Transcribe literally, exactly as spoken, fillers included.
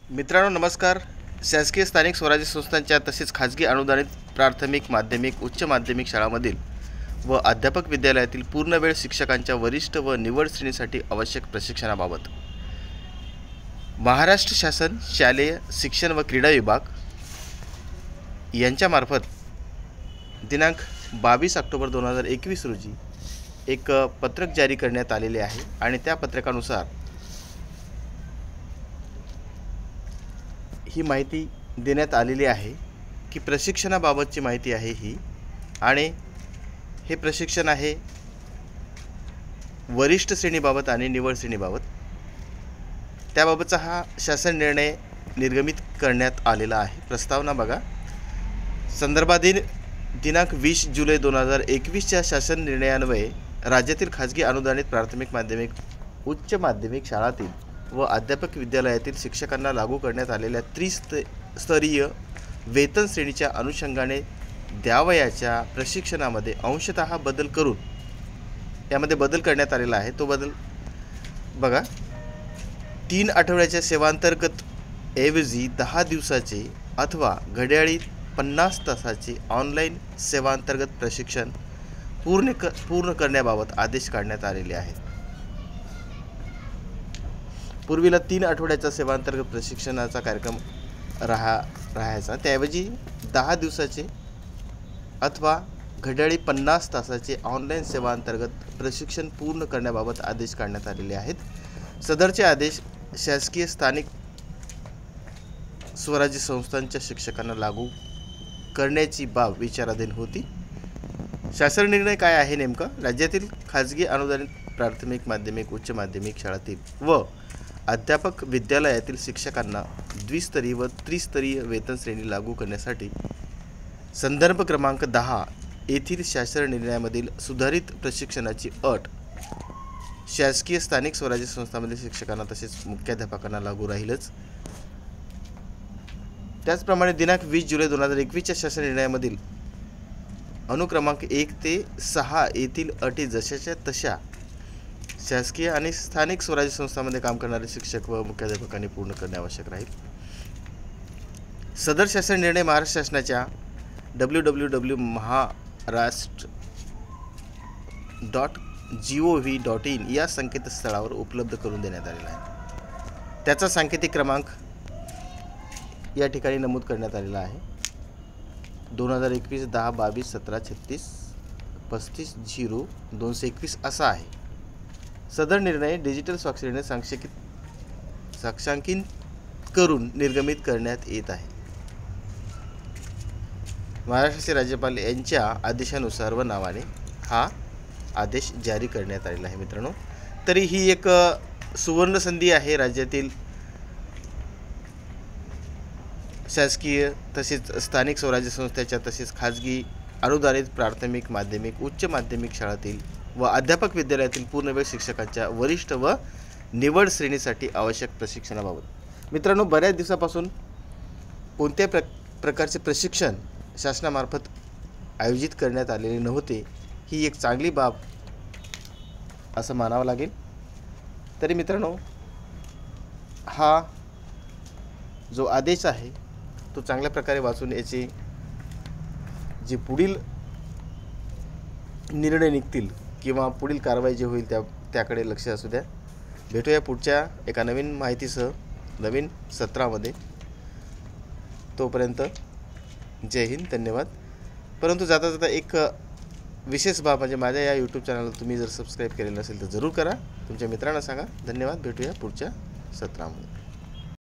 मित्रांनो नमस्कार. शासकीय स्थानिक स्वराज्य संस्थांच्या तसेच खाजगी अनुदानित प्राथमिक माध्यमिक उच्च माध्यमिक शाळांमधील व अध्यापक विद्यालयातील पूर्णवेळ शिक्षकांच्या वरिष्ठ व निवड श्रेणीसाठी आवश्यक प्रशिक्षणाबाबत महाराष्ट्र शासन शालेय शिक्षण व क्रीडा विभाग यांच्यामार्फत दिनांक बावीस ऑक्टोबर दोन हजार एकवीस रोजी एक पत्रक जारी करण्यात आलेले आहे आणि त्या पत्रकानुसार ही माहिती देण्यात आलेली आहे की प्रशिक्षणाबाबतची माहिती आहे ही, आणि हे प्रशिक्षण आहे वरिष्ठ श्रेणीबाबत आणि निवड श्रेणीबाबत. त्याबाबतचा हा शासन निर्णय निर्गमित करण्यात आलेला आहे. प्रस्तावना बघा. संदर्भाधीन दिनांक वीस जुलै दोन हजार एकवीसच्या शासन निर्णयान्वये राज्यातील खाजगी अनुदानित प्राथमिक माध्यमिक उच्च माध्यमिक शाळांतील व अध्यापक विद्यालयातील शिक्षकांना लागू करण्यात आलेल्या त्रिस्तरीय वेतन श्रेणीच्या अनुषंगाने द्यावयाच्या प्रशिक्षणामध्ये अंशतः बदल करून यामध्ये बदल करण्यात आलेला आहे. तो बदल बघा. तीन आठवड्याच्या सेवांतर्गत ऐवजी दहा दिवसाचे अथवा घड्याळी पन्नास तासाचे ऑनलाईन सेवांतर्गत प्रशिक्षण पूर्ण क पूर्ण करण्याबाबत आदेश काढण्यात आलेले आहेत. पूर्वीला तीन आठवड्याचा सेवांतर्गत प्रशिक्षणाचा कार्यक्रम राहा राहायचा त्याऐवजी दहा दिवसाचे अथवा घड्याळी पन्नास तासाचे ऑनलाईन सेवांतर्गत प्रशिक्षण पूर्ण करण्याबाबत आदेश काढण्यात आलेले आहेत. सदरचे आदेश शासकीय स्थानिक स्वराज्य संस्थांच्या शिक्षकांना लागू करण्याची बाब विचाराधीन होती. शासन निर्णय काय आहे नेमका? राज्यातील खाजगी अनुदानित प्राथमिक माध्यमिक उच्च माध्यमिक शाळांतील व अध्यापक विद्यालयातील शिक्षकांना द्विस्तरीय व त्रिस्तरीय वेतन श्रेणी लागू करण्यासाठी संदर्भ क्रमांक दहा येथील शासन निर्णयामधील सुधारित प्रशिक्षणाची अट शासकीय स्थानिक स्वराज्य संस्थांमधील शिक्षकांना तसेच मुख्याध्यापकांना लागू राहीलच. त्याचप्रमाणे दिनांक वीस जुलै दोन हजार एकवीसच्या शासन निर्णयामधील अनुक्रमांक एक ते सहा येथील अटी जशाच्या तशा शासकीय आणि स्थानिक स्वराज्य संस्थांमध्ये काम करणारे शिक्षक व मुख्याध्यापकांनी पूर्ण करणे आवश्यक राहील. सदर शासन निर्णय महाराष्ट्र शासनाच्या W W W Maharashtra dot G O V dot in या संकेतस्थळावर उपलब्ध करून देण्यात आलेला आहे. त्याचा सांकेतिक क्रमांक या ठिकाणी नमूद करण्यात आलेला आहे. दोन हजार एकवीस दहा बावीस सतरा छत्तीस पस्तीस झिरो दोनशे एकवीस असा आहे. सदर निर्णय डिजिटल स्वाक्षरीने सांक्षिकित साक्षांकित करून निर्गमित करण्यात येत आहे. महाराष्ट्राचे राज्यपाल यांच्या आदेशानुसार व नावाने हा आदेश जारी करण्यात आलेला आहे. मित्रांनो, तरी ही एक सुवर्ण संधी आहे राज्यातील शासकीय तसेच स्थानिक स्वराज्य संस्थेच्या तसेच खाजगी अनुदानित प्राथमिक माध्यमिक उच्च माध्यमिक शाळांतील व अध्यापक विद्यालयातील पूर्णवेळ शिक्षकांच्या वरिष्ठ व निवड श्रेणीसाठी आवश्यक प्रशिक्षणाबाबत. मित्रांनो, बऱ्याच दिवसापासून कोणत्या प्र प्रकारचे प्रशिक्षण शासनामार्फत आयोजित करण्यात आलेले नव्हते. ही एक चांगली बाब असं मानावं लागेल. तरी मित्रांनो, हा जो आदेश आहे तो चांगल्या प्रकारे वाचून याचे जे पुढील निर्णय निघतील किंवा पुढील कारवाई जी होईल त्या त्याकडे लक्ष असू द्या. भेटूया पुढच्या एका नवीन माहितीसह नवीन सत्रामध्ये. तोपर्यंत जय हिंद, धन्यवाद. परंतु जाता जाता एक विशेष बाब म्हणजे माझ्या या यूट्यूब चॅनलला तुम्ही जर सबस्क्राईब केलेलं नसेल तर जरूर करा. तुमच्या मित्रांना सांगा. धन्यवाद. भेटूया पुढच्या सत्रामध्ये.